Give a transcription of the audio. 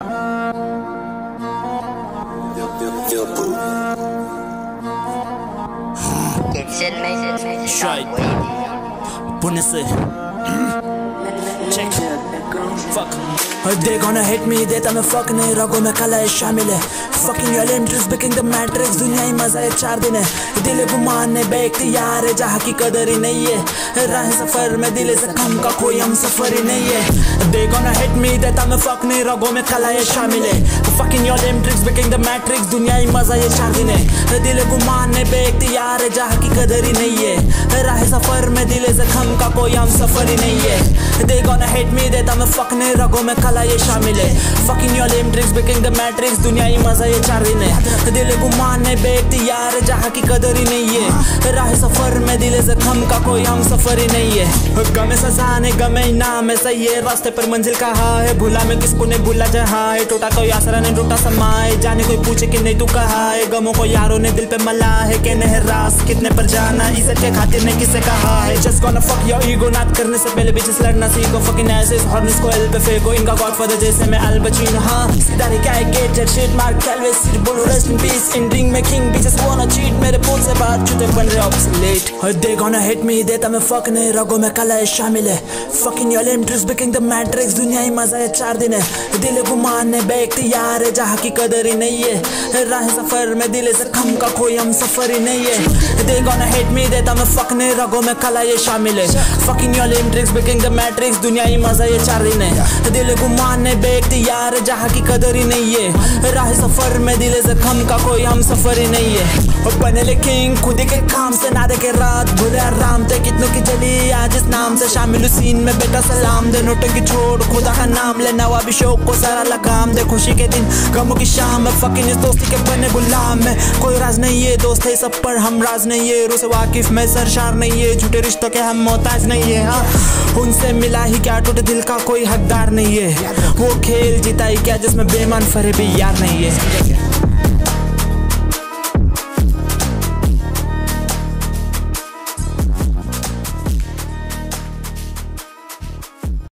Strike. Bunisi. Check. Fuck. They gonna hit me, देता मैं fuck नहीं, रगों में कला है शामिल है। Fucking your limbs, breaking the matrix, दुनिया ही मजा है 4 दिन है। दिल गुमाने बेकती यार है जहाँ की कदर ही नहीं है। राह सफर में दिल से कम का कोई हम सफर ही नहीं है। They gonna hit me, देता मैं fuck नहीं, रगों में कला है शामिल है। Fucking your limbs, breaking the matrix, दुनिया ही मजा है 4 दिन है। दिल गुमाने बेकती यार है जहाँ की कदर ही नहीं है। राह सफर में दिल से कम का कोई हम सफर ही नहीं है। They gonna hit me, देता मैं fuck नहीं, रगों में कला ये शामिल है। Fucking your lame tricks, breaking the matrix, दुनिया ही मजा ये 4 दिन है। दिल गुमाने बेकती यार जहाँ की कदर ही नहीं है। राह सफर में दिल से कम का कोई हम सफर ही नहीं है। गमे सजाने गमे इनाम है, सही है रास्ते पर मंजिल कहाँ है। भूला मैं किसको नहीं भूला जहाँ है। टूटा कोई आसरा नहीं टूटा समाए, जाने कोई पूछे कि नहीं तू कहाँ है। गमों को यारों ने दिल पे मला है, कहने है रास कितने पर जाना, इज्जत के खातिर ने किसे कहा है। Just gonna fuck your ego, नाच करने से पहले bitches लड़ना सीखो। Fucking asses हॉर्नेस को एल पे फेंको, इनका गॉडफादर जैसे मैं अल पचिनो। हाँ सीधा नहीं क्या है गेट जेट शिट मार कैलवे सीट बोलो rest in peace. In ring में किंग bitches wanna cheat, मेरे पोल से बाहर छूटे बन रहे obsolete। They gonna hit me, देता मैं fuck नहीं, रगों में कला है शामिल है। Fucking your lame tricks, breaking the matrix, दुनिया ही मजा है 4 दिन है। दिल गुमाने बेकती यार है जहाँ की कदर ही नहीं है। राह सफर में दिल से कम का कोई हम सफर ही नहीं है। They gonna hit me, देता मैं fuck नहीं, रगों में कला ये शामिल है। Fucking your lame tricks, breaking the matrix, दुनिया ही मजा ये 4 दिन है। दिल गुमाने बेकती यार जहाँ की कदर ही नहीं है। राह सफर में दिल से कम का कोई हम सफर ही नहीं है। बने लेकिन खुद के काम से ना देखे रात भूले आराम थे। कितनों की जली आज इस नाम से शामिल सीन में बेटा सलाम दे। नोटों की छोड़ खुदा का नाम ले, नवाबी शौक को सारा लगाम दे। खुशी के दिन गमों की शाम है, फकिंग इस दोस्ती के बने गुलाम है। कोई राज नहीं है दोस्त है सब पर हम राज नहीं है। रूह से वाकिफ में सरशार नहीं है, झूठे रिश्तों के हम मोहताज नहीं है। हाँ उनसे मिला ही क्या टूटे दिल का कोई हकदार नहीं है। वो खेल जीता ही क्या जिसमें बेमान फरे भी यार नहीं है।